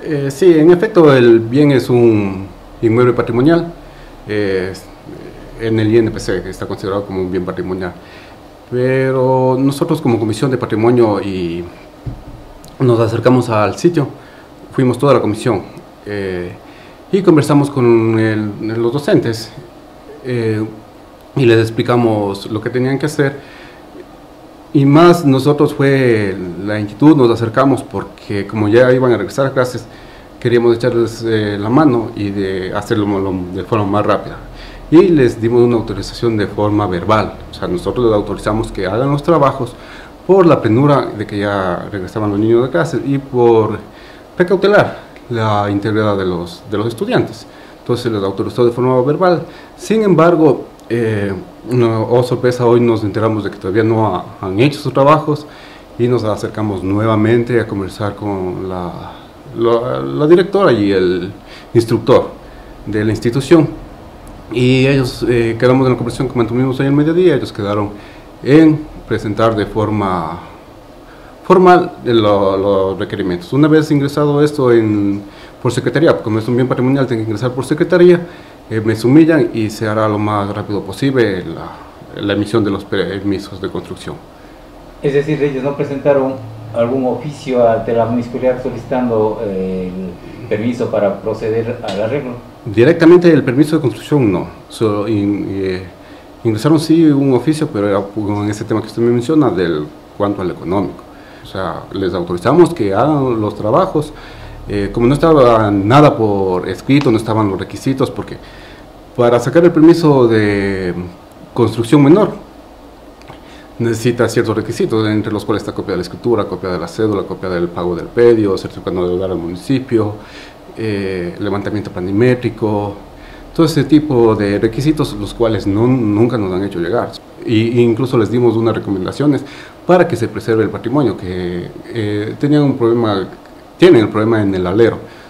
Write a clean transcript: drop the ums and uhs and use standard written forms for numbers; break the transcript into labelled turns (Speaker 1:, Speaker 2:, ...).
Speaker 1: Sí, en efecto, el bien es un inmueble patrimonial. eh, en el INPC está considerado como un bien patrimonial. Pero nosotros como Comisión de Patrimonio y nos acercamos al sitio, fuimos toda la comisión y conversamos con los docentes y les explicamos lo que tenían que hacer. Y más nosotros fue la inquietud, nos acercamos porque como ya iban a regresar a clases, queríamos echarles la mano y de hacerlo de forma más rápida. Y les dimos una autorización de forma verbal, o sea, nosotros les autorizamos que hagan los trabajos por la penura de que ya regresaban los niños de clases y por precautelar la integridad de los estudiantes. Entonces les autorizó de forma verbal. Sin embargo, no, oh sorpresa, hoy nos enteramos de que todavía no han hecho sus trabajos y nos acercamos nuevamente a conversar con la directora y el instructor de la institución. Y ellos quedamos en la conversación que mantuvimos hoy al mediodía. Ellos quedaron en presentar de forma formal los requerimientos. Una vez ingresado esto por secretaría, como es un bien patrimonial, tiene que ingresar por secretaría, me sumillan y se hará lo más rápido posible la emisión de los permisos de construcción.
Speaker 2: Es decir, ellos no presentaron algún oficio ante la municipalidad solicitando el permiso para proceder al arreglo.
Speaker 1: Directamente el permiso de construcción no. Ingresaron sí un oficio, pero era en ese tema que usted me menciona, del cuanto al económico. O sea, les autorizamos que hagan los trabajos. Como no estaba nada por escrito, no estaban los requisitos, porque para sacar el permiso de construcción menor necesita ciertos requisitos, entre los cuales está copia de la escritura, copia de la cédula, copia del pago del predio, certificado de deudor al municipio, levantamiento planimétrico, todo ese tipo de requisitos, los cuales nunca nos han hecho llegar. Incluso les dimos unas recomendaciones para que se preserve el patrimonio, que tienen el problema en el alero.